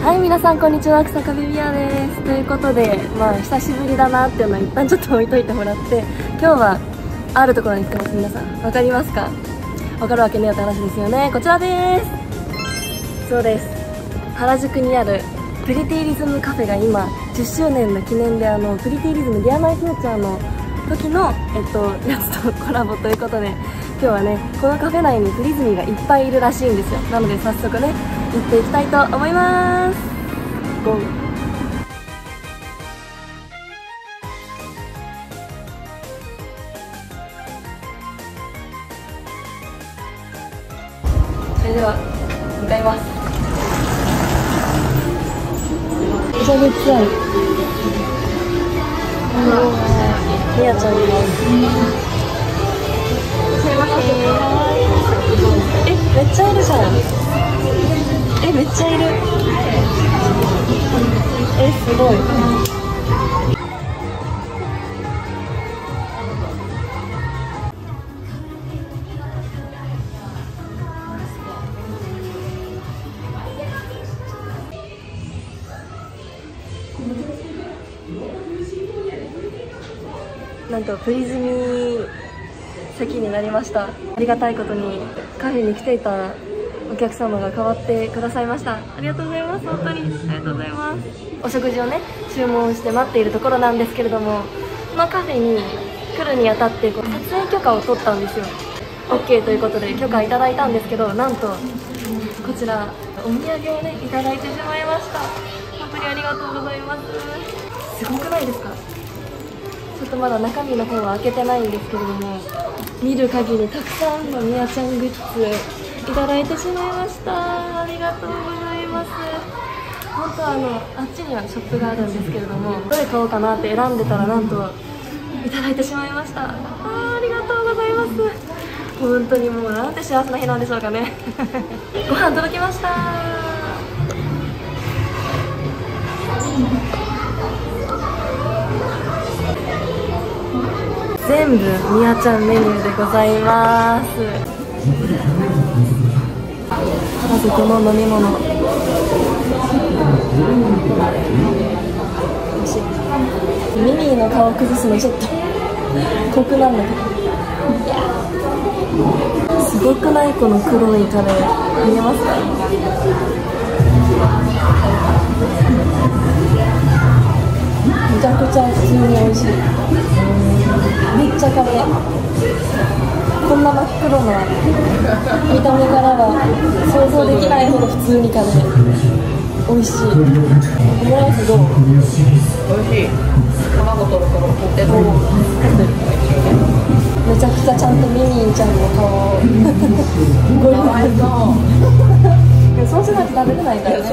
はい、皆さんこんにちは、草壁美也です。ということで、久しぶりだなっていうのは一旦ちょっと置いといてもらって、今日はあるところに来てます。皆さんわかりますか？わかるわけねえよって話ですよね。こちらです。そうです、原宿にあるプリティリズムカフェが今10周年の記念でプリティリズムディアマイフューチャーの時のやつとコラボということで、今日はねこのカフェ内にプリズミがいっぱいいるらしいんですよ。なので早速ね行っていきたいと思います。ゴー。それでは向かいます。めちゃめちゃみやちゃんいます。すいません。めっちゃいるじゃん。めっちゃいる。すごい。なんとプリズミ席になりました。ありがたいことにカフェに来ていたお客様が変わってくださいました。ありがとうございます。本当にありがとうございます。お食事をね注文して待っているところなんですけれども、このカフェに来るにあたって撮影許可を取ったんですよ。 OK ということで許可いただいたんですけど、なんとこちらお土産をねいただいてしまいました。本当にありがとうございます。すごくないですか？ちょっとまだ中身の方は開けてないんですけれども、見る限りたくさんのみやちゃんグッズいただいてしまいました。ありがとうございます。本当あっちにはショップがあるんですけれども、どれ買おうかなって選んでたらなんといただいてしまいました。ありがとうございます。本当にもうなんて幸せな日なんでしょうかね。ご飯届きました。全部みやちゃんメニューでございます。まずこの飲み物、おいしい。ミミィの顔を崩すのちょっと酷なんだけど、すごくない？この黒いタレ見えますか？めちゃくちゃ普通に美味しい。めっちゃカレー。こんな真っ黒な見た目からは想像できないほど普通にカレー。美味しい。オムライスどう？美味しい。卵とろとろってどう？めちゃくちゃちゃんとミミィちゃんの顔をご用意して。そうしないと食べれないんだよね。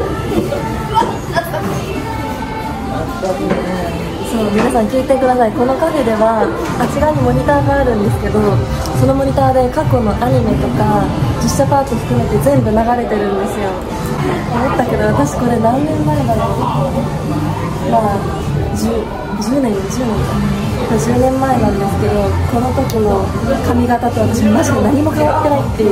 そう、皆さん聞いてください。このカフェではあちらにモニターがあるんですけど、そのモニターで過去のアニメとか実写パート含めて全部流れてるんですよ。思ったけど私これ何年前だろう。10年10年前なんですけど、この時の髪型と私マジで何も変わってないっていう。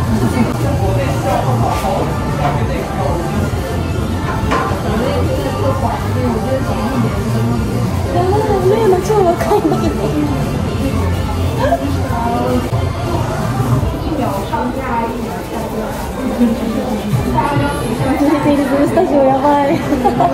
超若いんだけど。プリティリズムスタジオやばい。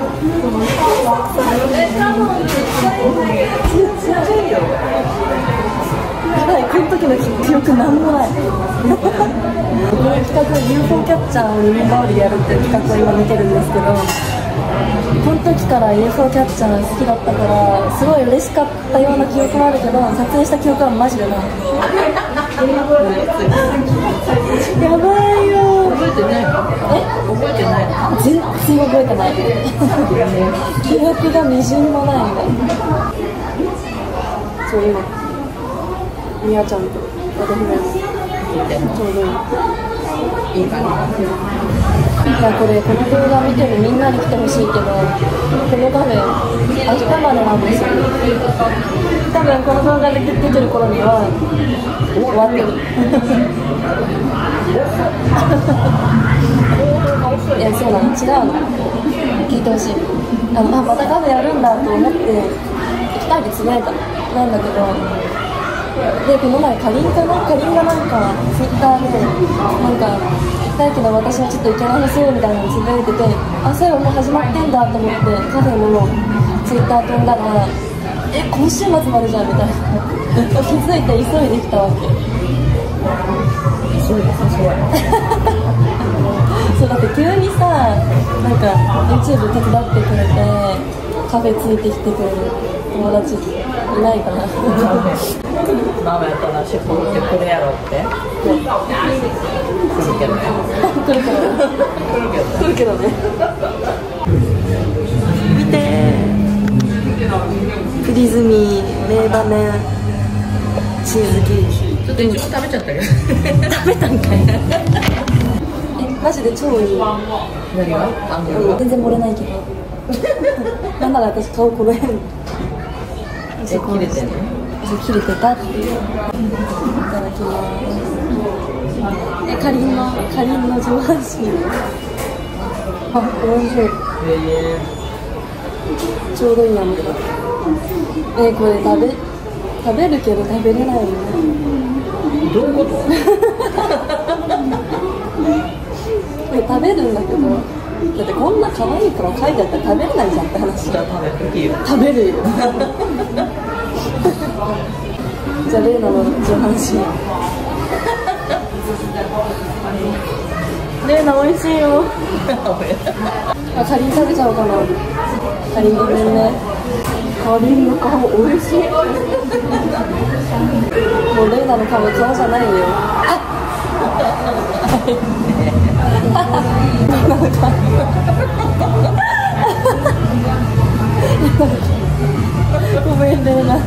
やばい、この時の記憶なんもない。この企画 UFO キャッチャーを2年代わりでやるっていう企画を今見てるんですけど、この時から UFO キャッチャー好きだったからすごい嬉しかったような記憶もあるけど、撮影した記憶はマジでない。やばいよ。覚えてない？覚えてない？全然覚えてない。記憶がみじんもないんだ。そう今みやちゃんと私がちょうどいい感じ。いやこの動画見てるみんなに来てほしいけど、このカフェ明日までなんですよ。多分この動画で出てる頃には終わってる。 いや、そうなの、違うの、聞いてほしい。またカフェやるんだと思って行きたいってつぶやいたなんだけど、でこの前かりんがなんかツイッターでなんか行きたいけど私はちょっと行けなさそうみたいなのつぶやいてて、あ、そういえばもう始まってんだと思ってカフェのツイッター飛んだら、今週末までじゃんみたいな気づいて急いできたわけ。そうだって急にさ、なんか YouTube 手伝ってくれてカフェついてきてくれる友達いないかな。 ママやったらシェフってこれやろって来るけどね。来るけどね。見てー、プリズミ名場面チーズケーキ。ちょっと一応食べちゃったけど。食べたんかい。マジで超いい。何が？全然漏れないけど。なんなら私顔この辺。切れてる。切れてたっていう。いただきます。かりんの上半身。あ、おいしい。ちょうどいい甘さ。これ食べるけど食べれないよね。どういうこと？食べるんだけど、だってこんな可愛いから書いてあったら食べれないじゃんって話。じゃあ食べるよ。じゃあレイナの上半身。レイナ美味しいよ。かりん食べちゃおうかな。かりんごめんね。かりんの顔美味しい。もうレイナの顔じゃないよ。ごめんレイナ。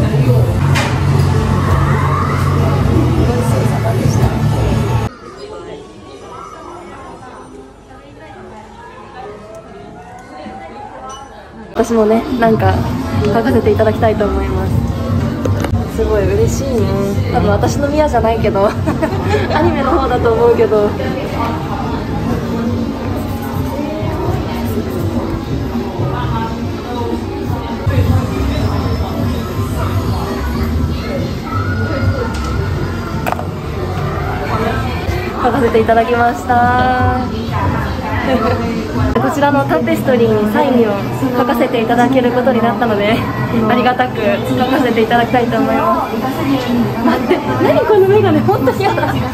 私もね、なんか書かせていただきたいと思います。すごい嬉しいね。多分私のミヤじゃないけどアニメの方だと思うけど。書かせていただきました。こちらのタペストリーにサインを書かせていただけることになったので、ありがたく書かせていただきたいと思います。待って、何このメガネ、本当に嫌だ。ど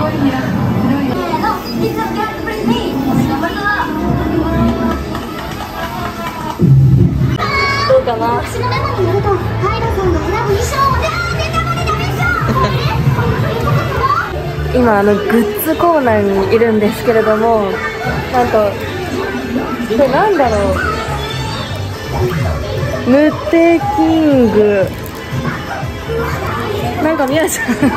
うかな。今グッズコーナーにいるんですけれども、なんとこれなんだろう、ムテキング、なんか宮ちゃんこ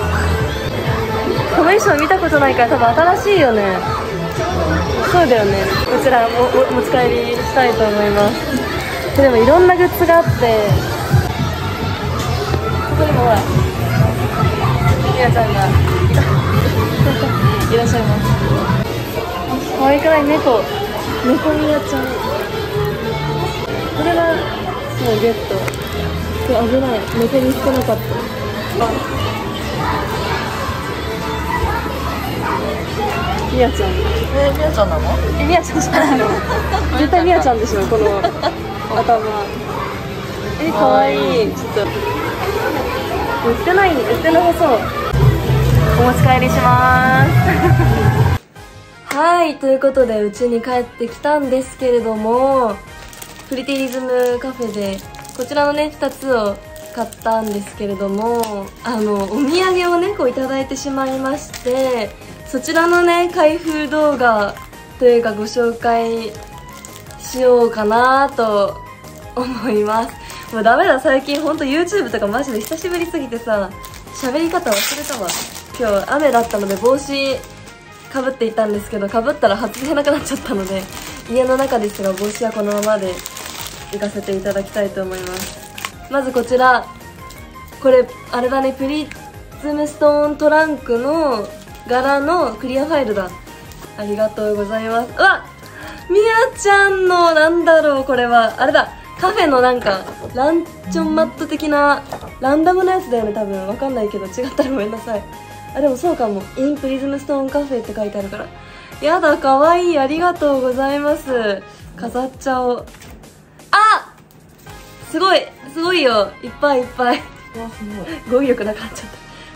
の衣装見たことないから多分新しいよね。そうだよね。こちら持ち帰りしたいと思います。でもいろんなグッズがあって、ここにもほら宮ちゃんがいらっしゃいます。可愛くない？猫ミヤちゃん。これはそうゲット。危ない、猫にしてなかった。ミヤちゃん。ミヤちゃんなの？ミヤちゃんじゃないの？絶対ミヤちゃんでしょ、この頭。可愛い。ちょっと売ってなさそう。お持ち帰りします。はい、ということでうちに帰ってきたんですけれども、プリティリズムカフェでこちらのね2つを買ったんですけれども、お土産をねこういただいてしまいまして、そちらのね開封動画というかご紹介しようかなと思います。もうダメだ、最近ほんと YouTube とかマジで久しぶりすぎてさ、喋り方忘れたわ。今日雨だったので帽子かぶっていたんですけど、かぶったら外せなくなっちゃったので、家の中ですが帽子はこのままで行かせていただきたいと思います。まずこちら、これあれだね、プリズムストーントランクの柄のクリアファイルだ。 ありがとうございます。うわ、みやちゃんのなんだろう、これはあれだ、カフェのなんかランチョンマット的なランダムなやつだよね、多分。わかんないけど、違ったらごめんなさい。あ、でもそうかも。インプリズムストーンカフェって書いてあるから。やだ、かわいい。ありがとうございます。飾っちゃおう。あ、すごいすごいよ、いっぱいいっぱい。 わ、すごい。 語彙力なくなっちゃった。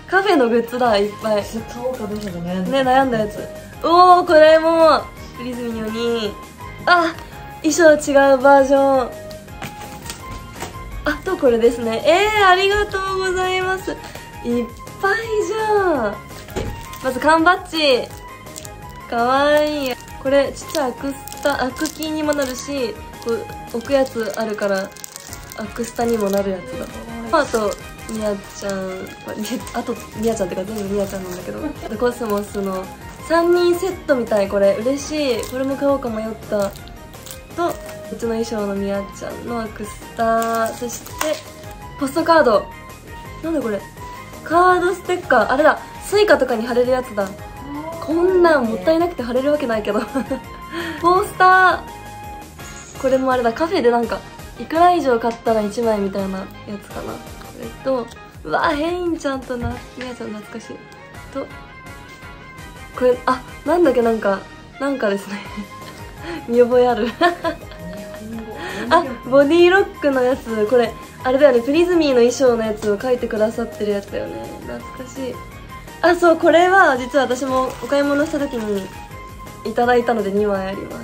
カフェのグッズだ、いっぱい。 買おうかどうかで悩んでね、悩んだやつ。おお、これもプリズムにあ、衣装違うバージョン。あとこれですね。ありがとうございます。いっぱいじゃん。まず缶バッジ、かわいい。これちっちゃいアクキーにもなるし、こう置くやつあるからアクスタにもなるやつだ。あとみやちゃん、あとみやちゃんってか全部みやちゃんなんだけど、あとコスモスの3人セットみたい。これ嬉しい。これも買おうか迷った。とうちの衣装のみやちゃんのアクスタ、そしてポストカード。なんだこれ、カードステッカー。あれだ、スイカとかに貼れるやつだ。こんなんもったいなくて貼れるわけないけどポスター、これもあれだ、カフェでなんかいくら以上買ったら1枚みたいなやつかな。これと、うわ、ヘインちゃんとみやちゃん懐かしい。とこれ、あ、なんだっけ、なんかですね見覚えあるあ、ボディロックのやつ。これあれだよね、プリズミーの衣装のやつを描いてくださってるやつだよね。懐かしい。あ、そう、これは実は私もお買い物した時にいただいたので2枚あります。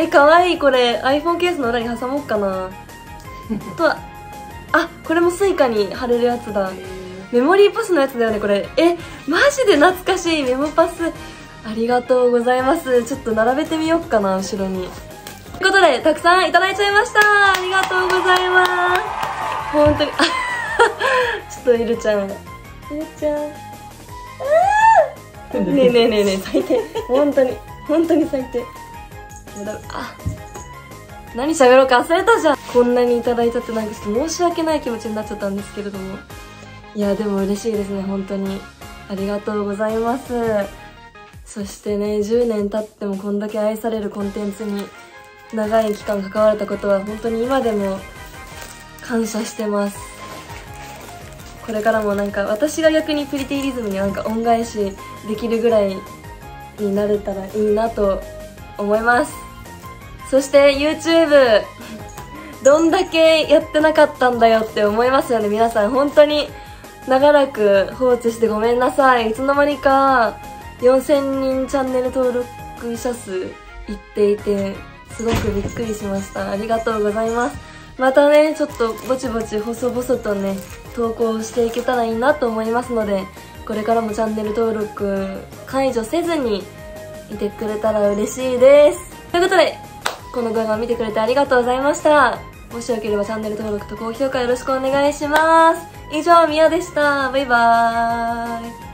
かわいい。これ iPhone ケースの裏に挟もうかなとは、あ、これもスイカに貼れるやつだ。メモリーパスのやつだよね、これ。マジで懐かしい。メモパス、ありがとうございます。ちょっと並べてみようかな、後ろに。ということで、たくさんいただいちゃいました。ありがとうございます。本当にちょっとイルちゃん、ねえねえねえねえ、最低。本当に最低。もうダメ。何喋ろうか忘れたじゃん。こんなにいただいたって、なんかちょっと申し訳ない気持ちになっちゃったんですけれども、いやでも嬉しいですね、本当に。ありがとうございます。そしてね、10年経ってもこんだけ愛されるコンテンツに長い期間関われたことは本当に今でも感謝してます。これからもなんか私が逆にプリティリズムになんか恩返しできるぐらいになれたらいいなと思います。そして YouTube どんだけやってなかったんだよって思いますよね、皆さん。本当に長らく放置してごめんなさい。いつの間にか4000人チャンネル登録者数いっていて、すごくびっくりしました。ありがとうございます。またね、ちょっとぼちぼち細々とね、投稿していけたらいいなと思いますので、これからもチャンネル登録解除せずにいてくれたら嬉しいです。ということで、この動画を見てくれてありがとうございました。もしよければチャンネル登録と高評価よろしくお願いします。以上、みやでした。バイバーイ。